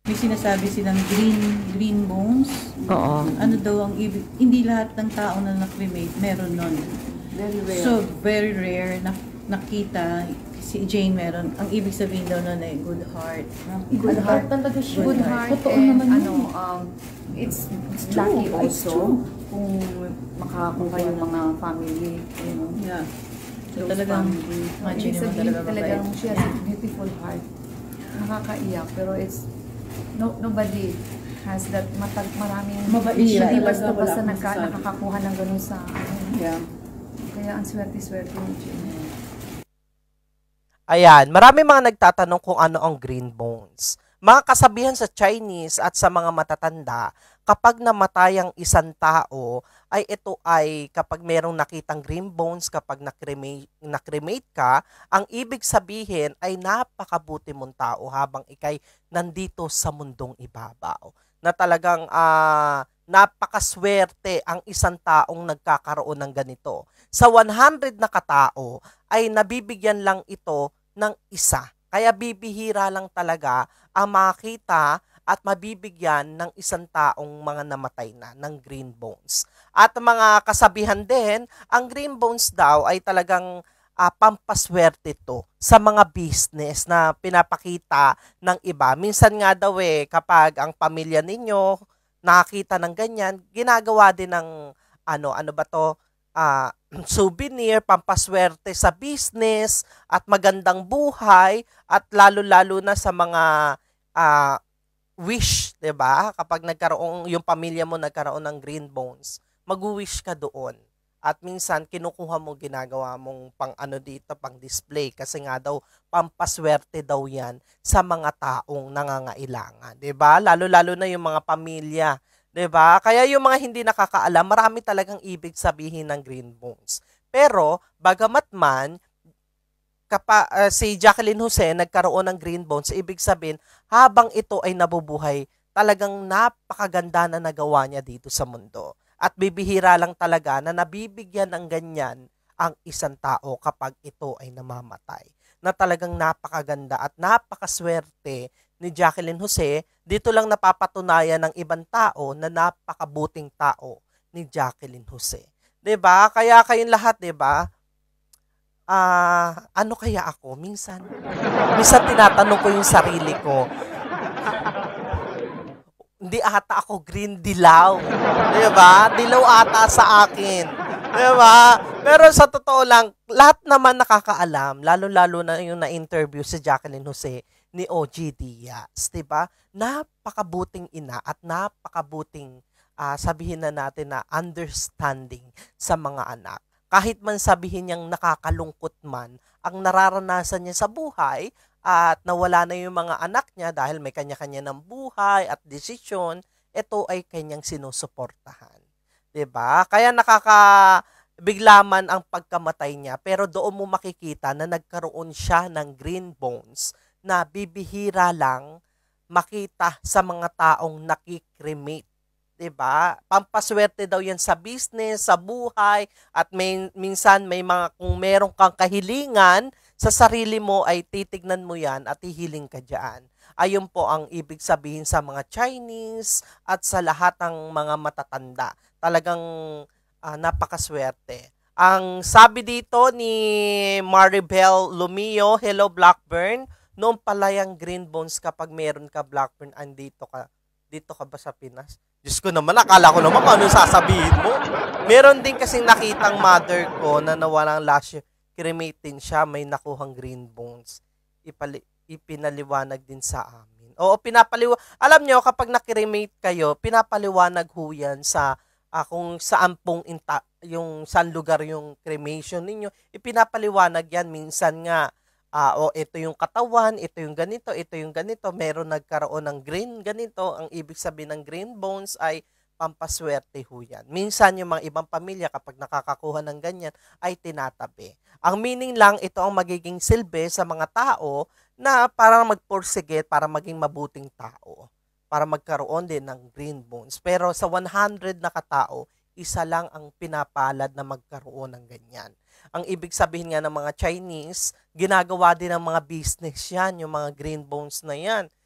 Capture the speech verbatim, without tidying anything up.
May sinasabi silang green green bones. Oo. Ano daw ang ibig? Hindi lahat ng tao na na-cremate meron nun. Very rare. So, very rare na nakita si Jane meron. Ang ibig sabihin daw nun ay good heart. Good, good heart talaga siya. Good Good heart. heart. Totoo and naman ano, yun. um, it's, It's lucky true. It's also true. kung makakakuha yung mga family, you know. Yeah. So, Those talagang family. imagine Ibig mo sabihin talaga talagang mabait. she has a beautiful heart. Nakakaiyak. Pero it's, no, nobody has that matag, maraming, Mabait hindi siya. basta-basta Wala akong nagka, masasabi. nakakakuha ng ganun sa, ano, Yeah. kaya ang swerte-swerte ni Jane. Ayan, marami mga nagtatanong kung ano ang green bones. Mga kasabihan sa Chinese at sa mga matatanda, kapag namatay ang isang tao, ay ito ay kapag merong nakitang green bones, kapag nakremate, nakremate ka, ang ibig sabihin ay napakabuti mong tao habang ikay nandito sa mundong ibabaw. Na talagang ah, napakaswerte ang isang taong nagkakaroon ng ganito. Sa one hundred na katao ay nabibigyan lang ito ng isa. Kaya bibihira lang talaga ang makita at mabibigyan ng isang taong mga namatay na ng green bones. At mga kasabihan din, ang green bones daw ay talagang uh, pampaswerte to sa mga business na pinapakita ng iba. Minsan nga daw eh, kapag ang pamilya ninyo nakakita ng ganyan, ginagawa din ng ano, ano ba to, uh, souvenir, pampaswerte sa business at magandang buhay at lalo-lalo na sa mga uh, wish, 'di ba? Kapag nagkaroon yung pamilya mo nagkaroon ng green bones, mag-wish ka doon. At minsan kinukuha mo ginagawa mong pang ano dito, pang display kasi nga daw pampaswerte daw 'yan sa mga taong nangangailangan, 'di ba? Lalo-lalo na yung mga pamilya, 'di ba? Kaya yung mga hindi nakakaalam, marami talagang ibig sabihin ng green bones. Pero bagamat man kapa, uh, si Jacqueline Jose nagkaroon ng green bones, ibig sabihin habang ito ay nabubuhay, talagang napakaganda na nagawa niya dito sa mundo. At bibihira lang talaga na nabibigyan ng ganyan ang isang tao kapag ito ay namamatay. Na talagang napakaganda at napakaswerte ni Jacqueline Jose, dito lang napapatunayan ng ibang tao na napakabuting tao ni Jacqueline Jose. 'Di ba? Kaya kayong lahat, 'di ba? Ah, uh, ano kaya ako minsan? Minsan tinatanong ko yung sarili ko. Hindi ata ako green dilaw. 'Di ba? Dilaw ata sa akin. 'Di ba? Pero sa totoo lang, lahat naman nakakaalam, lalo-lalo na yung na-interview si Jacqueline Jose ni O G Diaz, 'di ba? Napakabuting ina at napakabuting uh, sabihin na natin na understanding sa mga anak. Kahit man sabihin niyang nakakalungkot man ang nararanasan niya sa buhay, at nawala na yung mga anak niya dahil may kanya-kanya ng buhay at desisyon, ito ay kanyang sinusuportahan. 'Di ba? Kaya nakakabiglaman ang pagkamatay niya, pero doon mo makikita na nagkaroon siya ng green bones na bibihira lang makita sa mga taong nakikremate. 'Di ba? Pampaswerte daw 'yan sa business, sa buhay, at may, minsan may mga kung meron kang kahilingan sa sarili mo ay titignan mo 'yan at hihiling ka diyan. Ayun po ang ibig sabihin sa mga Chinese at sa lahat ng mga matatanda. Talagang uh, napakaswerte. Ang sabi dito ni Maribel Lumio, hello Blackburn, noong pala yung green bones kapag meron ka Blackburn, andito ka, dito ka ba sa Pinas? Diyos ko naman, akala ko naman kung ano sasabihin mo. Meron din kasing nakitang mother ko na nawalang last year, cremate din siya, may nakuhang green bones. Ipali, ipinaliwanag din sa amin. Oo, pinapaliwanag. Alam nyo, kapag nakiremate kayo, pinapaliwanag ho yan sa uh, kung saan pong inta, yung saan lugar yung cremation ninyo. Ipinapaliwanag yan minsan nga. Uh, o ito yung katawan, ito yung ganito, ito yung ganito, meron nagkaroon ng green ganito, ang ibig sabihin ng green bones ay pampaswerte ho yan. Minsan yung mga ibang pamilya kapag nakakakuha ng ganyan ay tinatabi. Ang meaning lang, ito ang magiging silbi sa mga tao na para magpursige, para maging mabuting tao, para magkaroon din ng green bones. Pero sa one hundred na katao, isa lang ang pinapalad na magkaroon ng ganyan. Ang ibig sabihin nga ng mga Chinese, ginagawa din ng mga business yan, yung mga green bones na yan.